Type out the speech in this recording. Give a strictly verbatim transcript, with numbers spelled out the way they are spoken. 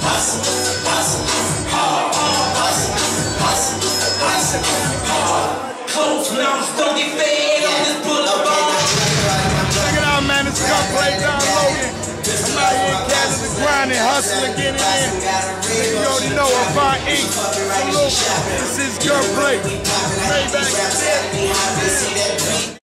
hustle, hustle, hard, hustle, hustle, hustle, hard. Close mouths don't get fed on this boulevard. Check it out, man. It's Gunplay Don Logan. I'm out here in Canada grinding, hustling, getting in. You already know Avont Incorporated. Salute. This is Gunplay. Maybach.